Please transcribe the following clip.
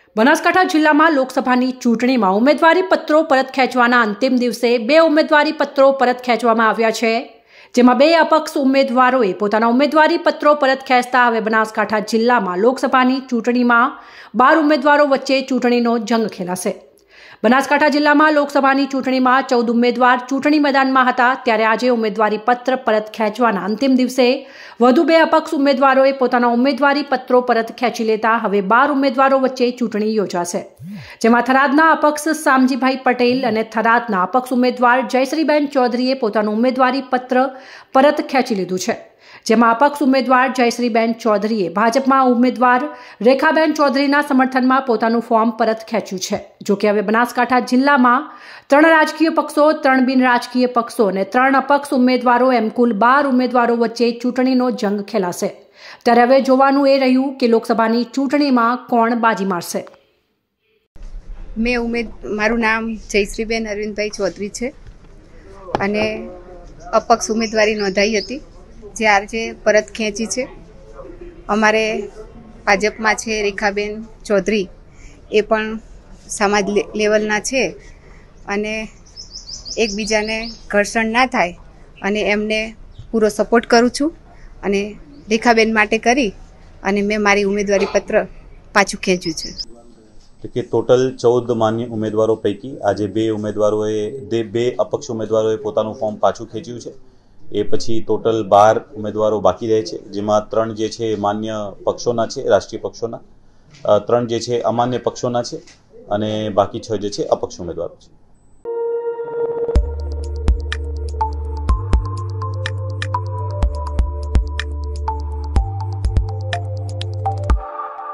બનાસકાંઠા જિલ્લામાં લોકસભાની ચૂંટણીમાં ઉમેદવારી પત્રો પરત ખેંચવાના અંતિમ દિવસે 2 ઉમેદવારી પત્રો પરત ખેંચવામાં આવ્યા છે, જેમાં 2 અપક્ષ ઉમેદવારોએ પોતાના ઉમેદવારી પત્રો પરત ખેંચતા હવે બનાસકાંઠા જિલ્લામાં લોકસભાની ચૂંટણીમાં 12 ઉમેદવારો વચ્ચે ચૂંટણીનો જંગ ખેલાશે। બનાસકાંઠા જિલ્લામાં લોકસભાની ચૂંટણીમાં 14 ઉમેદવાર ચૂંટણી મેદાનમાં હતા, ત્યારે આજે ઉમેદવારી પત્ર પરત ખેંચવાના અંતિમ દિવસે વધુ 2 અપક્ષ ઉમેદવારોએ પોતાના ઉમેદવારી પત્રો પરત ખેંચી લેતા હવે 12 ઉમેદવારો વચ્ચે ચૂંટણી યોજાશે, જેમાં થરાદના અપક્ષ શામજીભાઈ પટેલ અને થરાદના અપક્ષ ઉમેદવાર જયશ્રીબેન ચૌધરીએ પોતાનું ઉમેદવારી પત્ર પરત ખેંચી લીધું છે, જેમાં અપક્ષ ઉમેદવાર જયશ્રીબેન ચૌધરીએ ભાજપમાં ઉમેદવાર રેખાબેન ચૌધરીના સમર્થનમાં પોતાનું ફોર્મ પરત ખેંચ્યું છે। જોકે હવે બનાસકાંઠા જિલ્લામાં 3 રાજકીય પક્ષો, 3 બિન રાજકીય પક્ષો અને 3 અપક્ષ ઉમેદવારો એમ કુલ 12 ઉમેદવારો વચ્ચે ચૂંટણીનો જંગ ખેલાશે। ત્યારે હવે જોવાનું એ રહ્યું કે લોકસભાની ચૂંટણીમાં કોણ બાજી મારશે। મારું નામ જયશ્રીબેન અરવિંદભાઈ ચૌધરી છે અને અપક્ષ ઉમેદવારી નોંધાઈ હતી, જે આજે પરત ખેંચી છે। અમારે ભાજપમાં છે રેખાબેન ચૌધરી, એ પણ સમાજ લેવલના છે અને એકબીજાને ઘર્ષણ ના થાય અને એમને પૂરો સપોર્ટ કરું છું અને રેખાબેન માટે કરી અને મેં મારી ઉમેદવારી પત્ર પાછું ખેંચ્યું છે। કે ટોટલ 14 માન્ય ઉમેદવારો પૈકી આજે 2 અપક્ષ ઉમેદવારોએ પોતાનું ફોર્મ પાછું ખેંચ્યું છે। એ પછી ટોટલ 12 ઉમેદવારો બાકી રહે છે, જેમાં 3 જે છે માન્ય પક્ષોના છે, રાષ્ટ્રીય પક્ષોના, 3 જે છે અમાન્ય પક્ષોના છે અને બાકી 6 જે છે અપક્ષ ઉમેદવારો છે।